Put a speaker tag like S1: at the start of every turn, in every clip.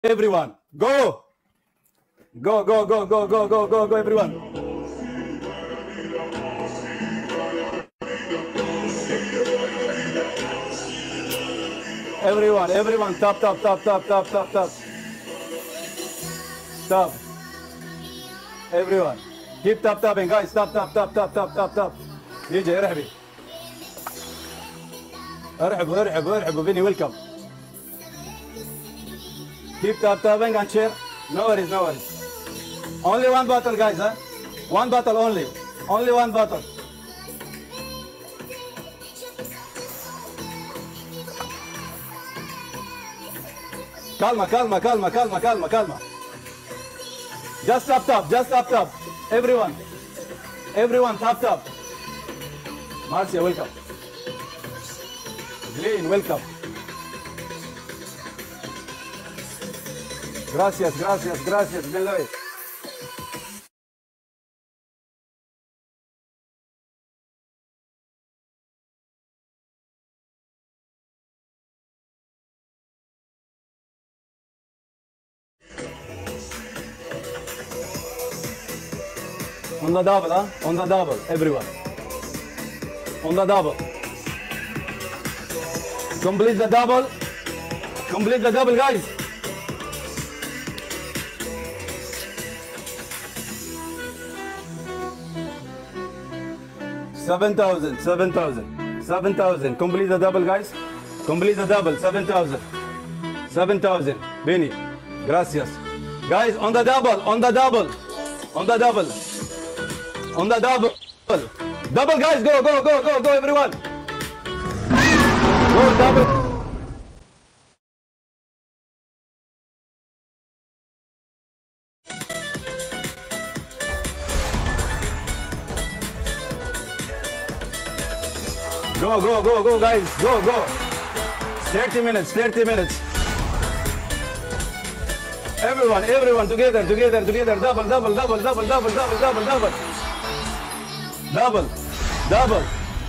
S1: everyone. Go. Go, go, go, go, go, go, go, go, everyone. Everyone, tap. Stop. Everyone. Keep tapping, guys. Tap. DJ, ارحبي. ارحبوا. Vinny, welcome. Keep tapping and share. No worries. Only one bottle, guys, huh? One bottle only. Only one bottle. Calma. Just tap. Everyone, tap. Marcia, welcome. Green, welcome. Gracias. Bienvenido. On the double, huh? On the double, everyone. On the double. Complete the double, guys. $7,000. Complete the double, guys. Complete the double. 7,000. Benny. Gracias. Guys, on the double. Double, guys. Go, everyone. Go, double. Go, guys. Go. 30 minutes. Everyone together. Double.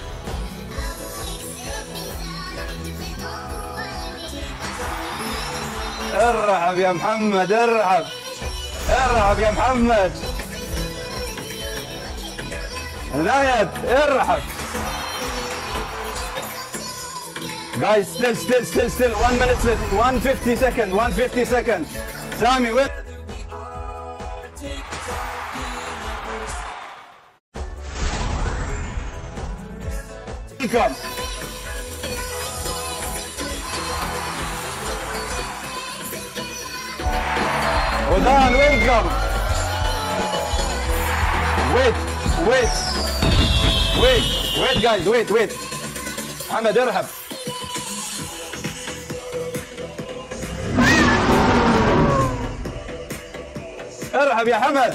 S1: ارحب يا محمد. عناية ارحب. Guys, still 1 minute left. 150 seconds. Sami, wait. Come. Odan, welcome. Wait, guys, wait. Ahmed, ارحب. ارحب يا حمد.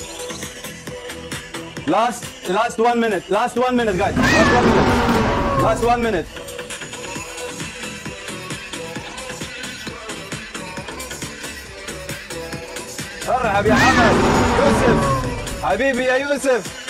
S1: Last 1 minute. Last 1 minute, guys. Last 1 minute. ارحب يا حمد. يوسف حبيبي يا يوسف.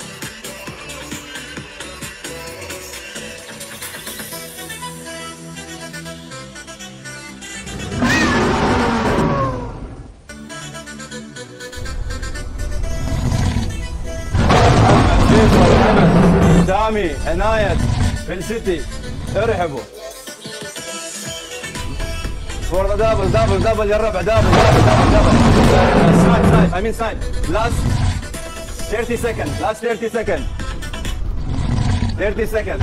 S1: سامي عناية في السيتي ارحبوا. فور ذا دبل يا الربع. دبل. سايد. Last 30 seconds. 30 seconds.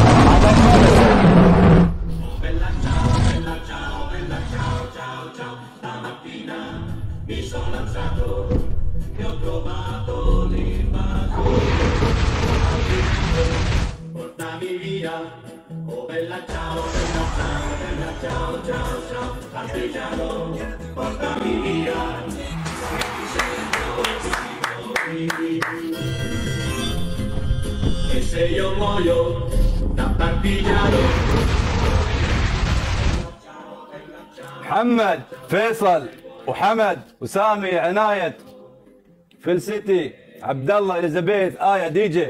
S1: Bella ciao, stamattina mi sono alzato e ho trovato l'invasore. Portami via, oh bella ciao, partigiano, portami via. E se io muoio da partigiano. محمد فيصل وحمد وسامي عناية في السيتي. عبد الله اليزابيث آية دي جي.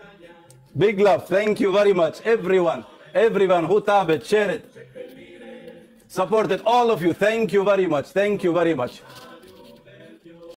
S1: Big love, thank you very much, everyone who tapped it, share it. supported all of you. Thank you very much. Thank you very much.